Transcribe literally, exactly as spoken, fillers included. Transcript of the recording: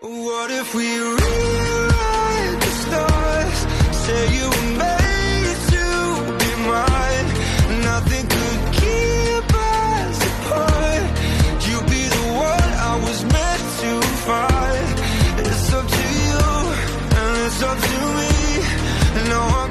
What if we rewrite the stars? Say you were made to be mine. Nothing could keep us apart. You be the one I was meant to find. It's up to you and it's up to me. No.